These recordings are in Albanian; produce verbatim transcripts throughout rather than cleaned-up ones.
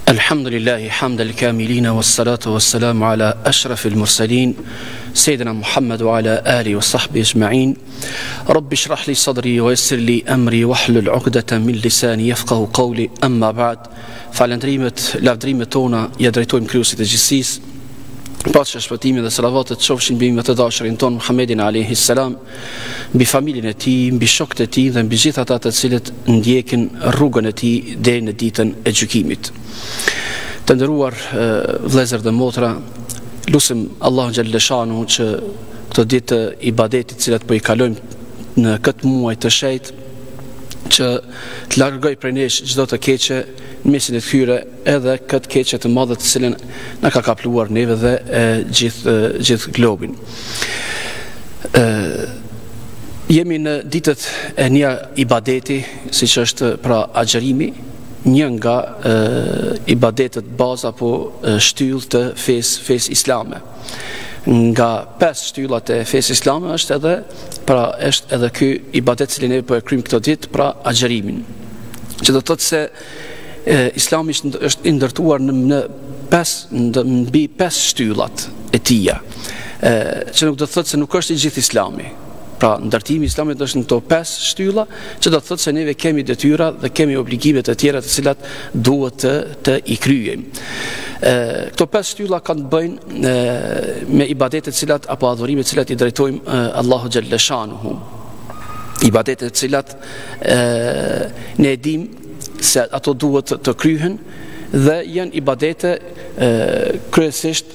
الحمد لله حمد الكاملين والصلاة والسلام على أشرف المرسلين سيدنا محمد وعلى آله وصحبه أجمعين. رب اشرح لي صدري ويسر لي أمري واحلل عقدة من لساني يفقه قولي. أما بعد، falendrimet, lavdrimet tona ja drejtojmë Krijuesit të gjithësisë. Paqja, shpëtimi dhe salavatet qofshin mbi më të dashurin ton Muhammedin alayhi salam, mbi familjen e tij, mbi shokët e tij dhe mbi gjithë ata të cilët ndjekin rrugën e tij deri në ditën e gjykimit. Të nderuar vëllezër dhe motra, lutim Allahun xhallahu shanu që këto ditë ibadetit të cilat po i kalojmë në këtë muaj të shenjtë, që të largoj prej nesh çdo të keqe në mesin e tyre, edhe këtë keqe të madhe të cilën na ka kapluar neve dhe e, gjithë gjithë globin. E, jemi në ditët e një ibadeti, siç është pra agjerimi, një nga e, ibadetet baza apo shtyllë të fesë fesë islame. Nga pesë shtyllat e fesë islame është edhe pra është edhe ky ibadet që ne po e kryjmë këtë ditë, pra agjerimin. Që do të thotë se e, Islami është i ndërtuar në, në pesë në mbi pesë shtyllat e tija. E, që nuk do të thotë se nuk është i gjithë Islami. Pra ndërtimi i Islamit është në këto pesë shtylla, që do të thotë se neve kemi detyra dhe kemi obligimet e tjera të cilat duhet të, të i kryejmë. E, këto pesë shtylla kanë të bëjnë e, me ibadetet cilat apo adhurimet cilat i drejtojmë e, Allahu xhallahu shanuhu. Ibadetet cilat e, ne e dim se ato duhet të, të kryhen dhe janë ibadete e, kryesisht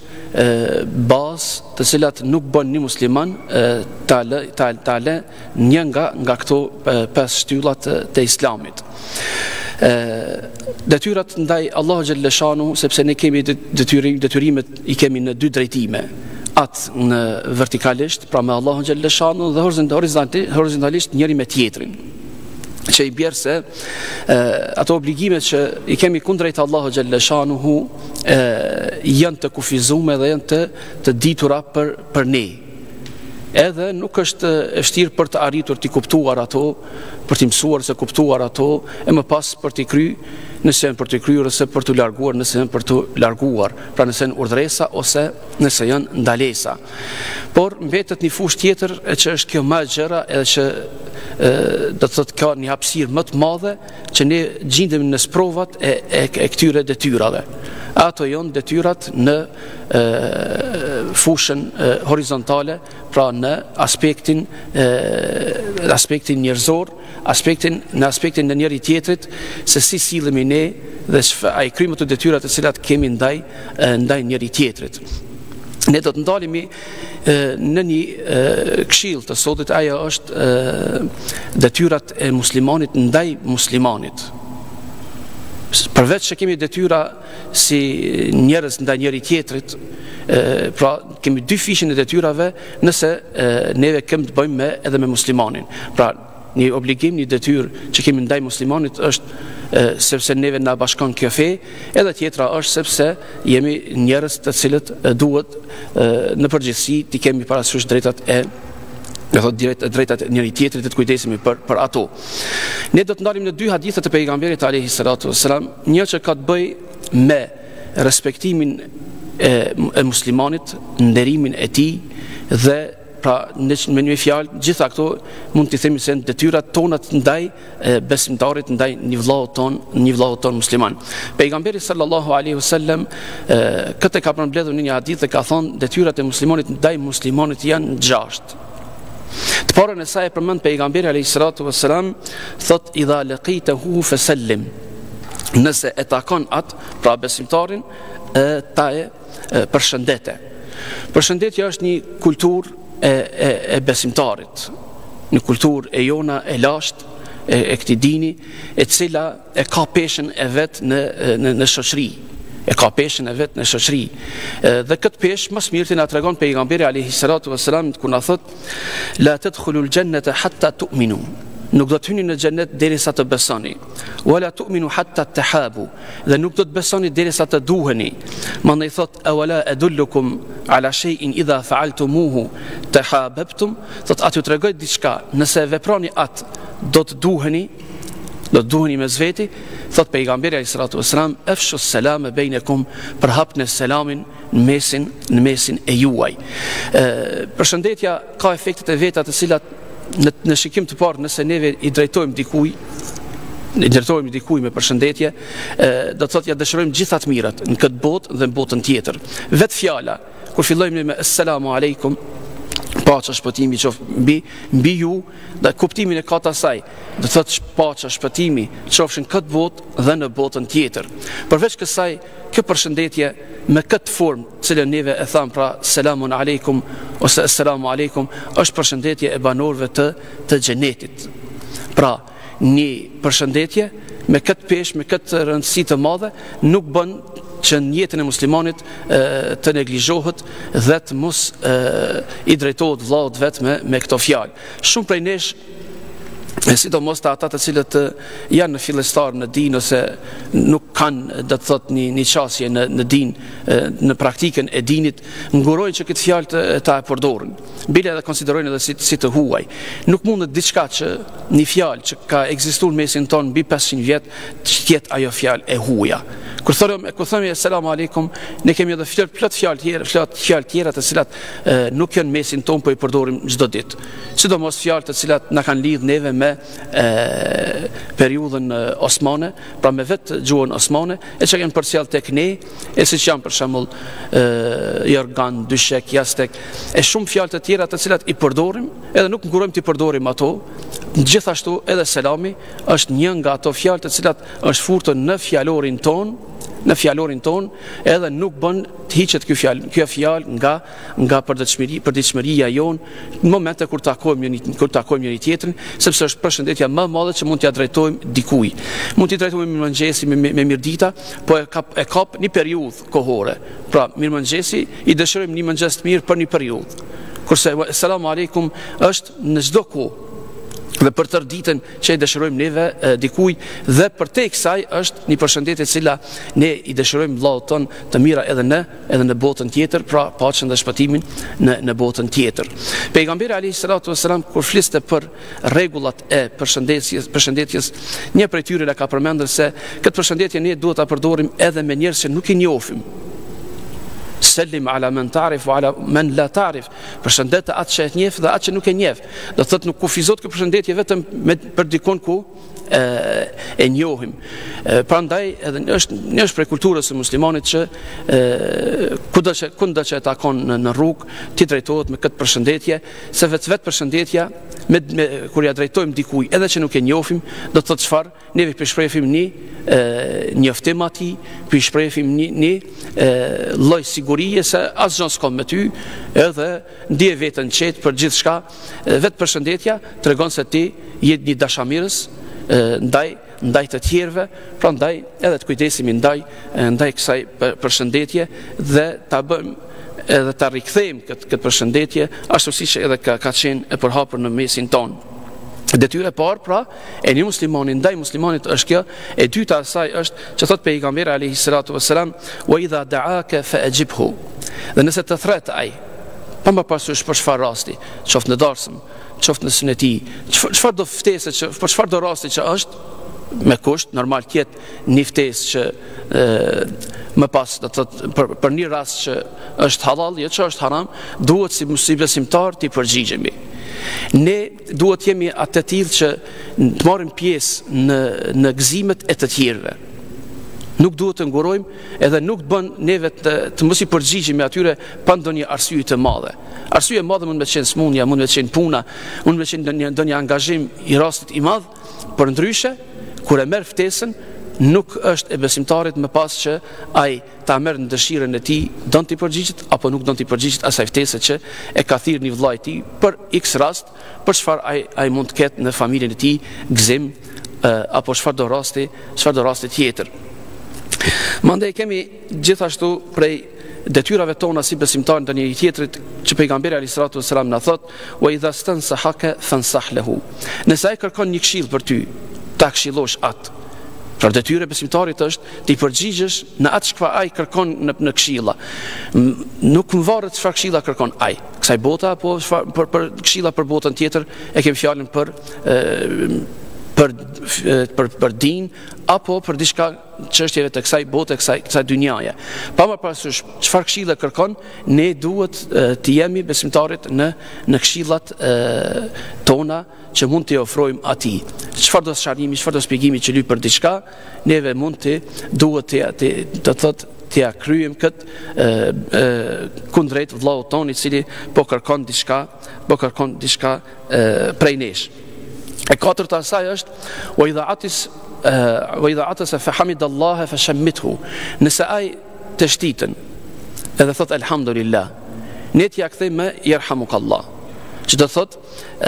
bazë të cilat nuk bën një musliman ta lë ta, ta lë një nga nga këto pesë shtyllat të Islamit. E, detyrat ndaj Allahu xhallahu shanu, sepse ne kemi detyrim, detyrimet i kemi në dy drejtime. Atë në vertikalisht, pra me Allahu xhallahu shanu, dhe horizontalisht, horizontalisht njëri me tjetrin. Që i bjerë se e, ato obligimet që i kemi kundrejt Allahu xhallahu shanuhu e, janë të kufizume dhe janë të, të ditura për, për ne. Edhe nuk është e vështirë për të arritur të kuptuar ato, për të mësuar se kuptuar ato, e më pas për të kry, nëse janë për të kryer ose për të larguar, nëse janë për të larguar, pra nëse janë urdhresa ose nëse janë ndalesa. Por mbetet një fushë tjetër e që është kjo më e gjera, edhe që e, do të thotë ka një hapësirë më të madhe që ne gjindemi në sprovat e, e, e këtyre detyrave. Ato janë detyrat në e, fushën e, horizontale, pra në aspektin e, aspektin njerëzor, aspektin në aspektin në njëri tjetrit, se si sillemi ne dhe ai krymë të detyrat të cilat kemi ndaj ndaj njëri tjetrit. Ne do të ndalemi e, në një e, këshill të sotit, ajo është e, detyrat e muslimanit ndaj muslimanit. Përveç që kemi detyra si njerëz ndaj njëri tjetrit, e, pra kemi dy fishin e detyrave nëse e, neve kemi të bëjmë me, edhe me muslimanin. Pra një obligim, një detyrë që kemi ndaj muslimanit është e, sepse neve na bashkon kjo fe, edhe tjetra është sepse jemi njerëz të cilët e, duhet e, në përgjithësi të kemi parasysh drejtat e do thotë direkt drejtat e njëri tjetrit, të kujdesemi për për ato. Ne do të ndalim në dy hadithe të pejgamberit alayhi salatu wassalam, një që ka të bëjë me respektimin e, e muslimanit, nderimin e tij dhe pra me një fjalë gjitha këto mund t'i themi se në detyrat tona ndaj e, besimtarit, ndaj një vëllaut ton, një vëllaut ton musliman. Pejgamberi sallallahu alaihi wasallam këtë ka përmbledhur në një hadith dhe ka thonë detyrat e muslimanit ndaj muslimanit janë gjashtë. Të parën e saj e përmend pejgamberi alayhi salatu wassalam, thot idha laqitahu fasallim. Nëse e takon atë, pra besimtarin, e, ta e, e përshëndete. Përshëndetja është një kulturë e, e, e besimtarit, një kulturë e jona e lashtë e, e këtij dini, e cila e ka peshën e vet në në, në shoqëri. E ka peshën e vet në shoqëri. Dhe këtë peshë më së miri na tregon pejgamberi alayhi salatu wassalam kur na thot la tadkhulul jannata hatta tu'minu. Nuk do të hyni në xhenet derisa të besoni. Wala tu'minu hatta tahabu. Dhe nuk do të besoni derisa të duheni. Mandej thot awala adullukum ala shay'in idha fa'altumuhu tahabbtum. Thot aty tregoj diçka, nëse veproni atë do të duheni. do të duheni mes veti, thot pejgamberi alayhi salatu wasalam, afshu salama bainakum, përhapni selamin në mesin në mesin e juaj. Ë përshëndetja ka efektet e veta të cilat në, në shikim të parë, nëse neve i drejtojmë dikujt, i drejtojmë dikujt me përshëndetje, ë do të thotë ja dëshirojmë gjitha të mirat në këtë botë dhe në botën tjetër. Vet fjala kur fillojmë me assalamu alaikum, paqja shpëtimi qoftë mbi mbi ju, dhe kuptimin e ka të asaj, do thotë paqja shpëtimi qofshin këtë botë dhe në botën tjetër. Përveç kësaj, kjo përshëndetje me këtë formë, cilën neve e tham, pra selamun aleikum ose assalamu aleikum, është përshëndetje e banorëve të të xhenetit. Pra, një përshëndetje me këtë peshë, me këtë rëndësi të madhe, nuk bën që në jetën e muslimanit e, të neglizhohet dhe të mos e, i drejtohet vllaut vetë me, me këto fjalë. Shumë prej nesh, sidomos të ata të cilët janë në fillestar në din ose nuk kanë, do të thotë, një, një qasje në, në din, në praktikën e dinit, ngurojnë që këtë fjalë të ta e përdorin. Bile edhe konsiderojnë edhe si, si të huaj. Nuk mundet diçka që një fjalë që ka ekzistuar në mesin tonë mbi pesëqind vjet të jetë ajo fjalë e huaja. Kur thëmë, kur thëmë selam aleikum, ne kemi edhe fjalë plot fjalë tjera, plot fjalë tjera të cilat e, nuk janë mesin ton, po i përdorim çdo ditë. Sidomos fjalë të cilat na kanë lidh neve me e, periudhën e, osmane, pra me vetë gjuhën osmane, e që kanë përcjell tek ne, e siç janë për shembull jorgan, dyshek, jastek, e shumë fjalë të tjera të cilat i përdorim, edhe nuk ngurojmë të përdorim ato. Gjithashtu edhe selami është një nga ato fjalë të cilat është furtur në fjalorin ton, në fjalorin ton, edhe nuk bën të hiqet ky fjalë, kjo fjalë nga nga përditshmëria, përditshmëria jon në momente kur takojmë njëri kur takojmë njëri tjetrin, sepse është përshëndetja më e madhe që mund t'ia drejtojmë dikujt. Mund t'i drejtojmë mirëmëngjesi, me, me, me mirëdita, po e kap e kap një periudhë kohore. Pra, mirëmëngjesi i dëshirojmë një mëngjes të mirë për një periudhë. Kurse selamu aleikum është në çdo kohë, dhe për tërë ditën që i dëshirojmë neve e, dikujt, dhe për te kësaj është një përshëndetje cila ne i dëshirojmë vllaut ton të mira edhe në edhe në botën tjetër, pra paqen dhe shpëtimin në në botën tjetër. Pejgamberi alayhi salatu wasalam kur fliste për rregullat e përshëndetjes, përshëndetjes, një prej tyre la ka përmendur se këtë përshëndetje ne duhet ta përdorim edhe me njerëz që nuk i njohim. Selim ala men tarif wa ala men la tarif. Përshëndet atë që e njeh dhe atë që nuk e njeh. Do të thotë nuk kufizot kjo përshëndetje vetëm me, për dikon ku e, e njohim. E, prandaj edhe është një është prej kulturës së muslimanit që kudo që kundo që e takon në, në rrugë ti drejtohet me këtë përshëndetje, se vetë vetë përshëndetja me, me kur ja drejtojmë dikujt edhe që nuk e njohim, do të thotë çfarë? Ne i shprehim një e, njoftim atij, i shprehim një, një lloj sigurie se asgjë s'ka me ty, edhe ndje veten qetë për gjithçka. Vetë përshëndetja tregon se ti je një dashamirës ndaj ndaj të tjerëve, prandaj edhe të kujdesemi ndaj ndaj kësaj përshëndetje dhe ta bëjmë edhe ta rikthejmë këtë këtë përshëndetje ashtu siç edhe ka, ka qenë e përhapur në mesin tonë. Detyra e parë pra e një muslimani ndaj muslimanit është kjo, e dyta asaj është që thot pejgamberi alayhi salatu wasalam, wa idha da'aka fa'ajibhu. Dhe nëse të thret ai, pa më parasysh për çfarë rasti, qoftë në darsëm, qoftë në suneti, çfarë do ftesë që për çfarë do rasti që është, me kusht normal tjetë një ftesë që e, më pas do të thotë për, për një rast që është halal, jo që është haram, duhet si si besimtar të përgjigjemi. Ne duhet jemi atë të tillë që të marrim pjesë në në gëzimet e të tjerëve. Nuk duhet të ngurojmë edhe nuk të bën neve të, të mos i përgjigjemi atyre pa ndonjë arsye të madhe. Arsye e madhe mund të qenë smundja, mund të qenë puna, mund të qenë ndonjë ndonjë angazhim i rastit i madh, por ndryshe kur e merr ftesën nuk është e besimtarit më pas që ai ta merr në dëshirën e tij, don t'i përgjigjet apo nuk don t'i përgjigjet asaj ftese që e ka thirrë një vëllai i tij për X rast, për çfarë ai ai mund të ketë në familjen e tij gëzim apo çfarë do rasti, çfarë do rasti tjetër. Mandej kemi gjithashtu prej detyrave tona si besimtar ndonjë tjetrit që pejgamberi alayhi salatu wasalam na thot, wa idha stansahaka fansah lahu. Nëse ai kërkon një këshill për ty, ta këshillosh atë. Pra detyra e besimtarit është të i përgjigjesh në atë çka ai kërkon në, në këshilla. Nuk më varet çfarë këshilla kërkon ai. Kësaj bota apo për, për këshilla për botën tjetër, e kemi fjalën për e, për për për din apo për diçka çështjeve të kësaj bote, kësaj kësaj dynjaje. Pa më parasysh çfarë këshille kërkon, ne duhet të jemi besimtarit në në këshillat tona që mund t'i ofrojmë atij. Çfarë do sharrimi, çfarë do shpjegimi që lyp për diçka, neve mund të duhet të të, të thotë t'ja kryem këtë kundrejt vllaut ton i cili po kërkon diçka, po kërkon diçka prej nesh. E katërta saj është wa idha atis wa idha atasa fa hamidallaha fa shammithu. Nëse ai të shtitën edhe thot alhamdulillah, ne t'ja kthejmë me yerhamukallah, që do thot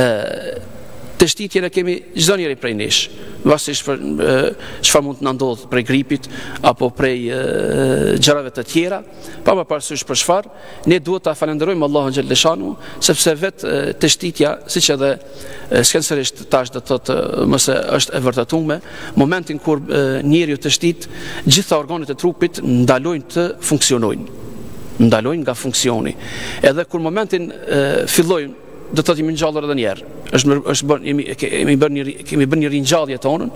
të shtitjen e kemi çdo njeri prej nesh, varësisht për çfarë mund të na ndodh prej gripit apo prej gjërave të tjera, pa më parasysh për çfarë, ne duhet ta falenderojmë Allahun xhelle shanu, sepse vetë të shtitja, siç edhe skensërisht tash do të thotë mëse është e vërtetuar, momentin kur njeriu të shtit, gjitha organet e trupit ndalojnë të funksionojnë, ndalojnë nga funksioni. Edhe kur momentin fillojnë, do të thotë jemi ngjallur edhe një herë. Është është bën jemi kemi bën një kemi bën një ringjallje tonën.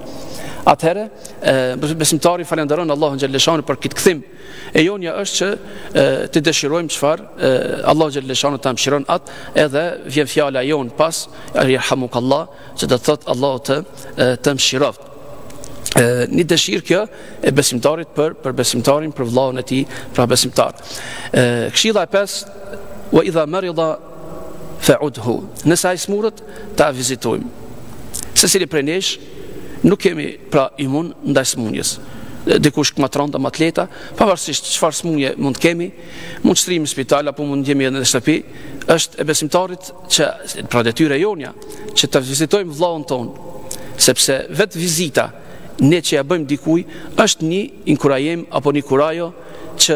Atëherë besimtari falenderon Allahun xhelle shanu për këtë kthim. E jonja është që të dëshirojmë çfarë Allahu xhelle shanu ta mëshiron atë, edhe vjen fjala jon pas yerhamukallah, që do të thotë Allahu të të mëshiroft. Një dëshirë kjo e besimtarit për për besimtarin, për vllahun e tij, pra besimtar. Këshilla e pesë wa idha marida fa'udhu. Nëse ai smurët, ta vizitojmë. Secili prej nesh nuk kemi pra imun ndaj smundjes. Dikush matron të atleta, pavarësisht çfarë smundje mund të kemi, mund të shtrihemi në spital apo mund të jemi edhe në shtëpi, është e besimtarit që pra detyra jonja që ta vizitojmë vllahun ton, sepse vetë vizita ne që ja bëjmë dikuj është një inkurajim apo një kurajo që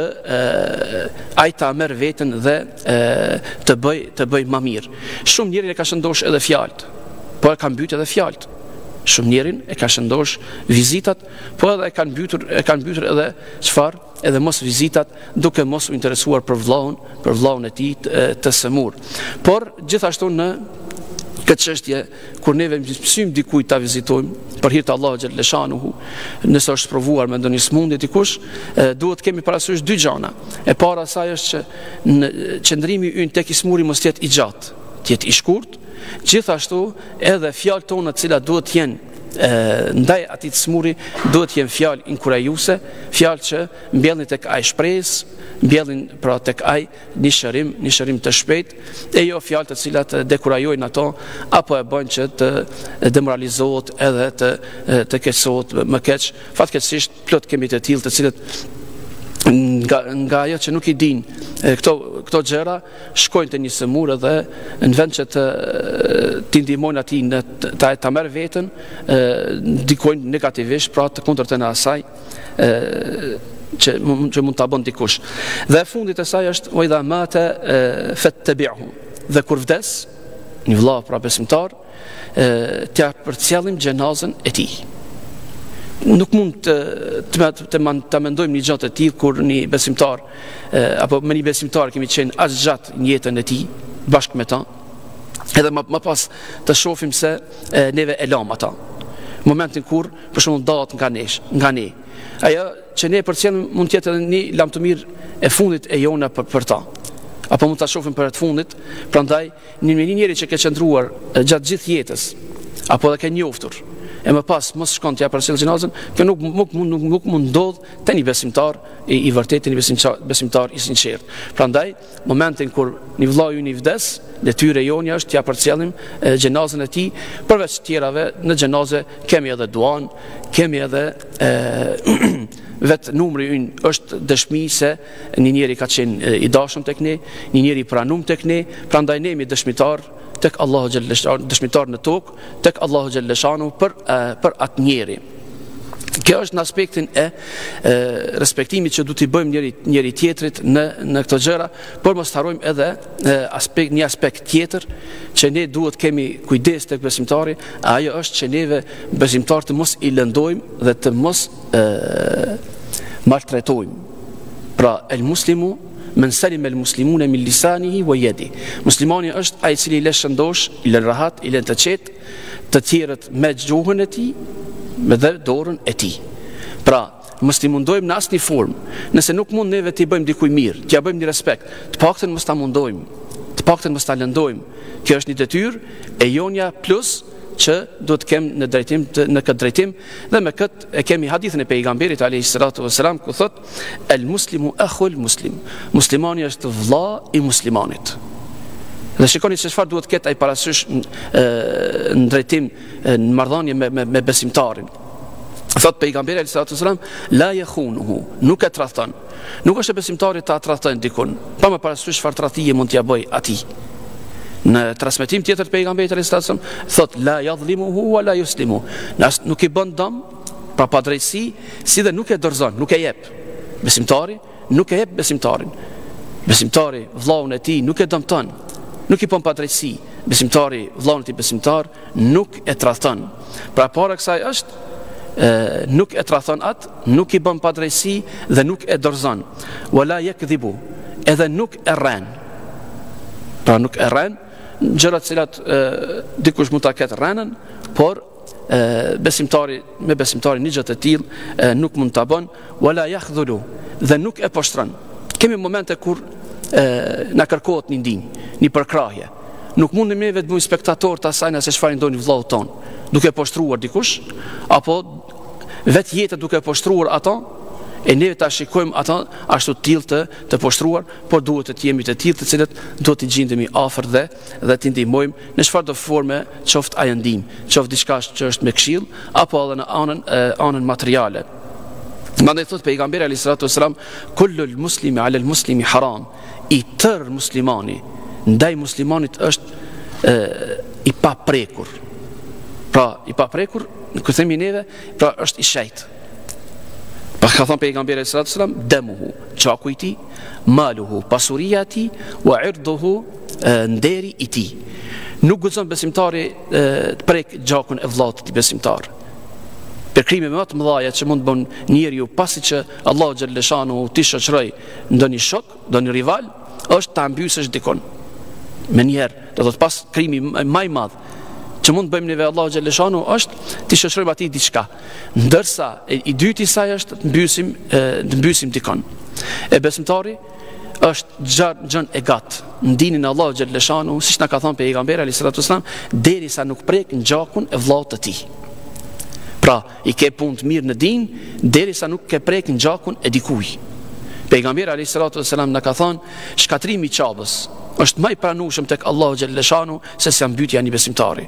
ai ta merr veten dhe e, të bëj të bëj më mirë. Shumë njerëz e ka shëndosh edhe fjalët, po e kanë mbytur edhe fjalët. Shumë njerëz e ka shëndosh vizitat, po edhe e kanë mbytur e kanë mbytur edhe çfarë? Edhe mos vizitat, duke mos u interesuar për vllahun, për vllahun e tij të, të sëmur. Por gjithashtu në këtë çështje, kur neve mësojmë dikujt ta vizitojmë për hir të Allahut xhelle shanuhu, nëse është provuar me ndonjë smundje dikush, duhet kemi parasysh dy gjëra. E para asaj është që në qëndrimi ynë tek i smuri mos jetë i gjatë, të jetë i shkurt, gjithashtu edhe fjalët tona të cilat duhet të jenë ndaj atij të smuri duhet të jenë fjalë inkurajuese, fjalë që mbjellin tek ai shpresë, mbjellin pra tek ai një shërim, një shërim të shpejtë, e jo fjalë të cilat dekurajojnë ato apo e bëjnë që të demoralizohet edhe të të keqësohet më keq. Fatkeqësisht plot kemi të tillë të cilët nga nga ajo që nuk i din këto këto gjëra shkojnë te një sëmurë dhe në vend që të t'i ndihmojnë atij në ta ta merr veten, ndikojnë negativisht, pra të kundërtën e asaj që që mund ta bën dikush. Dhe e fundit e saj është wa idha mata fattabi'hu. Dhe kur vdes një vëlla pra besimtar, t'ia përcjellim xhenazën e tij. Nuk mund të të, të, të mendojmë një gjatë të tillë kur një besimtar apo me një besimtar kemi qenë as gjatë në jetën e tij bashkë me ta, edhe më, më pas të shohim se e, neve e lam ata. Momentin kur për shembull dallet nga nesh, nga ne. Ajo që ne përcjellim mund të jetë edhe një lamtumir e fundit e jona për, për ta. Apo mund ta shohim për atë fundit, prandaj një një njeri që ka qëndruar gjatë gjithë jetës apo edhe ka njoftur e më pas mos shkon t'ja përcjell xhenazën, kjo nuk nuk nuk nuk mund ndodh te një besimtar i, i vërtetë, një besimtar, besimtar i sinqert. Prandaj, momentin kur një vëllau i vdes, detyra jonia është t'ja përcjellim xhenazën e tij, përveç tjerave në xhenazë kemi edhe duan, kemi edhe e, vetë numri ynë është dëshmi se një njeri ka qenë i dashur tek ne, një njeri i pranuar tek ne, prandaj ne jemi dëshmitar tek Allahu xhelle shanu, dëshmitar në tokë tek Allahu xhelle shanu për për atë njeri. Kjo është në aspektin e, e respektimit që du t'i bëjmë njëri, njëri tjetrit në, në këto gjëra, por mos harrojmë edhe e, aspekt, një aspekt tjetër që ne duhet kemi kujdes tek besimtari, ajo është që neve besimtar të mos i lëndojmë dhe të mos e, maltretojmë. Pra el muslimu men salim el muslimune min lisanihi wa yadi. Muslimani është ai i cili i lën shëndosh, i lën rahat, i lën të qetë të tjerët me gjuhën e tij, me dhe dorën e tij. Pra, mos t'i mundojmë në asnjë formë. Nëse nuk mund neve t'i bëjmë dikuj mirë, t'ja bëjmë një respekt, të paktën mos ta mundojmë, të paktën mos ta lëndojmë. Kjo është një detyrë e jonja plus që do të kem në drejtim të, në këtë drejtim, dhe me këtë e kemi hadithin e pejgamberit alayhi salatu wasalam ku thot el muslimu akhul muslim. Muslimani është vëlla i muslimanit. Dhe shikoni se çfarë duhet ketë ai parasysh në drejtim në marrëdhënie me, me, me besimtarin. Thot pejgamberi alayhi salatu wasalam la yakhunuhu, nuk e tradhton. Nuk është e besimtarit ta tradhtojnë dikun, pa më parasysh çfarë tradhtie mund t'ia bëj atij. Në transmetim tjetër pejgamberi alayhi salatu wasalam thot la yadhlimuhu wa la yuslimu. Nuk i bën dëm, pra pa drejtësi, si dhe nuk e dorëzon, nuk e jep. Besimtari nuk e jep besimtarin. Besimtari vllaun e tij nuk e dëmton, nuk i bën pa drejtësi. Besimtari vllaun e tij besimtar nuk e tradhton. Pra para kësaj është e, nuk e tradhton atë, nuk i bën pa drejtësi dhe nuk e dorëzon. Wala yakdhibu, edhe nuk e rren. Pra nuk e rren gjërat cilat e, dikush mund ta ketë rrenën, por e, besimtari me besimtari një gjë të tillë nuk mund ta bën. Wala yakhdhulu, dhe nuk e poshtron. Kemi momente kur e, na kërkohet një ndinjë, një përkrahje. Nuk mundem neve të bëjmë spektator të asaj nëse çfarë ndoni vllau ton, duke poshtruar dikush, apo vetë jetë duke poshtruar ato, e ne ta shikojmë ata ashtu të tillë të, të poshtruar, por duhet të jemi të tillë të cilët do të gjendemi afër dhe dhe të ndihmojmë në çfarëdo forme, qoftë ai ndihmë, qoftë diçka që është me këshill, apo edhe në anën e, anën materiale. Mandej thot pejgamberi alayhi salatu wasalam kullul muslimi ala al muslimi haram. I tër muslimani ndaj muslimanit është e, i paprekur. Pra i paprekur, kur themi neve, pra është i shejt. Pa ka thënë pejgamberi sallallahu alajhi wasallam damuhu, çaku i tij, maluhu, pasuria e tij, wa irduhu, nderi i tij. Nuk guxon besimtari të prek gjakun e vllaut të besimtar. Për krime më të mëdha që mund të bën njeriu pasi që Allahu xhaleshanu ti shoqëroi ndonjë shok, ndonjë rival, është ta mbysësh dikon. Me njëherë, do të thotë pas krimi më i madh që mund të bëjmë neve Allahu xhaleshanu është ti shoqërojmë atij diçka. Ndërsa e, i dyti i saj është të mbysim të mbysim dikon. E besimtari është gjën e gat në dinin e Allahu xhaleshanu, siç na ka thënë pejgamberi alayhi salatu wasallam, derisa nuk prek gjakun e vllaut të tij. Pra, i ke punë të mirë në din, derisa nuk ke prek në gjakun e dikuj. Pejgamberi alayhi salatu wasalam na ka thënë, shkatrimi i çapës është më i pranueshëm tek Allahu xhaleshanu se sa mbytyja e një besimtari.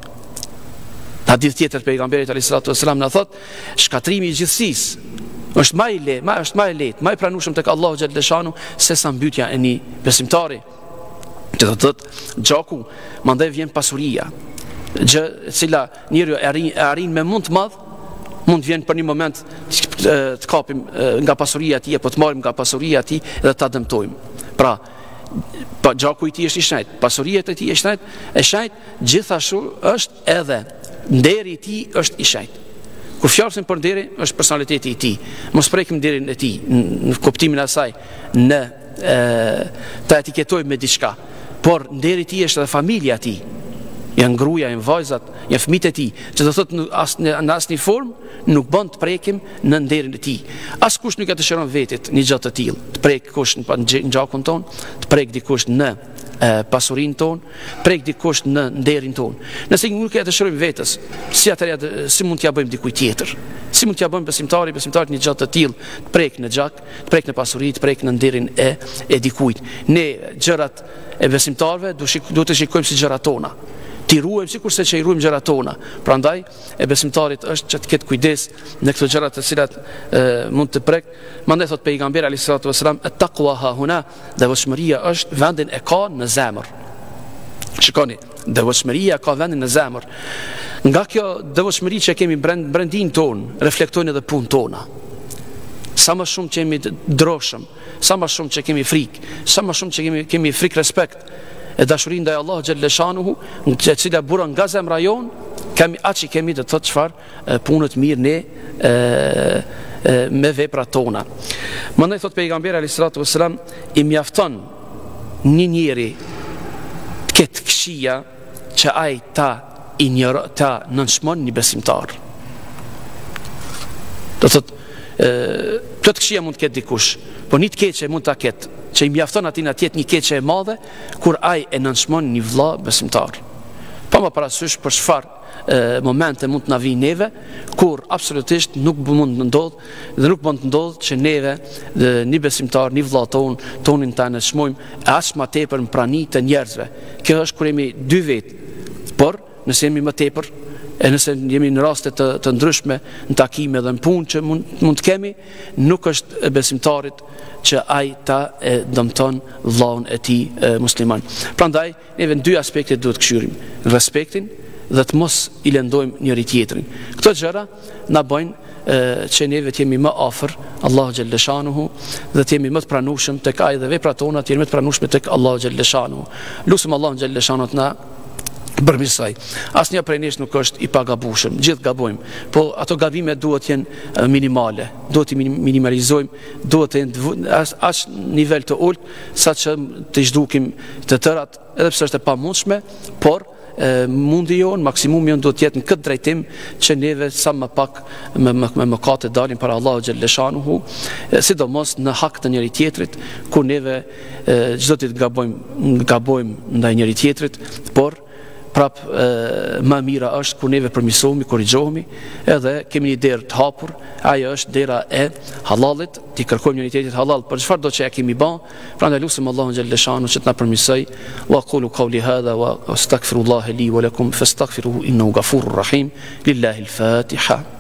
Hadith tjetër pejgamberi alayhi salatu wasalam na thotë, shkatrimi i gjithësisë është më i lehtë, më është më i lehtë, më i pranueshëm tek Allahu xhaleshanu se sa mbytyja e një besimtari. Që do të thotë, gjaku mandej vjen pasuria, gjë e cila njeriu e arrin, e arrin me mund të madh, mund të vjen për një moment të kapim nga pasuria e tij apo të marrim nga pasuria e tij dhe ta dëmtojmë. Pra, pa gjaku i tij është i shenjtë, pasuria e tij është shenjtë, e shenjtë gjithashtu është edhe nderi i tij është i shenjtë. Kur flasim për nderi, është personaliteti i tij. Mos prekim nderin e tij në kuptimin e asaj në e, ta etiketojmë me diçka, por nderi i tij është edhe familja e tij. Janë gruaja, janë vajzat, janë fëmijët e tij, që do thotë në asnjë formë nuk bën të prekim në nderin e tij. Askush nuk e dëshiron vetit një gjë të tillë, të prek kush në gjakun ton, të prek dikush në e, pasurinë ton, prek dikush në nderin ton. Nëse nuk e dëshirojmë vetes, si atëherë si mund t'ja bëjmë dikujt tjetër? Si mund t'ja bëjmë besimtari, besimtarit një gjë të tillë, të prek në gjak, të prek në pasuri, të prek në nderin e e dikujt. Ne gjërat e besimtarëve duhet të shikojmë si gjërat tona. Ti ruajmë sikurse që i ruajmë gjërat tona. Prandaj e besimtarit është që të ketë kujdes në këto gjëra të cilat e, mund të prek. Mandej thot pejgamberi alayhi salatu wasalam, at-taqwa ha huna, devotshmëria është vendin e ka në zemër. Shikoni, devotshmëria ka vendin në zemër. Nga kjo devotshmëri që kemi brend brendin ton, reflektojnë edhe punën tona. Sa më shumë që jemi droshëm, sa më shumë që kemi frikë, sa më shumë që kemi kemi frikë respekt e dashurin ndaj Allahu xhaleshanuhu, që e cila buron nga zemra jon, kemi aq i kemi të thotë çfarë punët mirë ne e, e, me veprat tona. Mandej thot pejgamberi alayhi salatu wasalam, i mjafton një njeri të ketë këshia që ai ta i njëra, ta nënshmon një besimtar. Do thotë, plot këshia mund të ketë dikush, po një të keqe mund ta ketë, që i mjafton atin atjet një keqe e madhe, kur ai e nënshmon një vëlla besimtar. Pa më parasysh për çfarë momente mund të na vijë neve, kur absolutisht nuk mund të ndodh dhe nuk mund të ndodh që neve dhe një besimtar, një vëlla ton, tonin ta nënshmojmë as më tepër në prani të njerëzve. Kjo është kur jemi dy vetë, por nëse jemi më tepër, e nëse jemi në raste të, të ndryshme, në takime dhe në punë që mund, mund të kemi, nuk është e besimtarit që ai ta e dëmton vllaun e tij musliman. Prandaj, neve në dy aspekte duhet këshyrim, respektin dhe të mos i lëndojmë njëri tjetrin. Këto gjëra na bëjnë e, që neve të jemi më afër Allahu xhelle shanuhu dhe të jemi më të pranueshëm tek ai dhe veprat tona të jemi më të pranueshme tek Allahu xhelle shanuhu. Lutem Allahu xhelle shanuhu të na përmirësoj. Asnjë prej nesh nuk është i pagabueshëm, gjithë gabojmë, po ato gabime duhet jenë minimale, duhet i minimalizojmë, duhet të jenë as, as nivel të ulët, saqë të zhdukim të tërat, edhe pse është e pamundshme, por e, mundi jon, maksimumi jon duhet jetë në këtë drejtim që neve sa më pak me me mëkate dalim para Allahu xhelle shanuhu, sidomos në hak të njëri tjetrit, ku neve çdo ditë gabojmë, gabojmë ndaj njëri tjetrit, por prap e, më mira është kur neve përmirësohemi, korrigjohemi, edhe kemi një derë të hapur, ajo është dera e halalit, ti kërkojmë njëri tjetrit halal për çfarë do që ja kemi bën. Prandaj lutem Allahun xhelle shanu që të na përmirësoj. Wa qulu qawli hadha wa astaghfirullaha li wa lakum fastaghfiruhu innahu ghafurur rahim. Lillahi al-Fatiha.